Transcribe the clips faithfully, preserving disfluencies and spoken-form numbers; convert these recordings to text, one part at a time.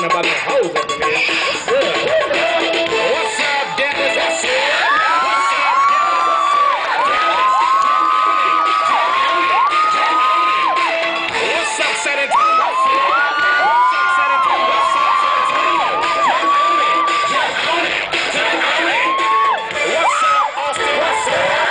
worrying about the hoes up in here. Good. What's up, Dennis? What's up? What's up, Dennis? What's up, San Antonio? What's up, San Antonio? What's up, San Antonio? What's up, Austin? What's up?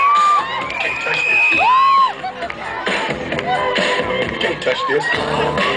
Touch this.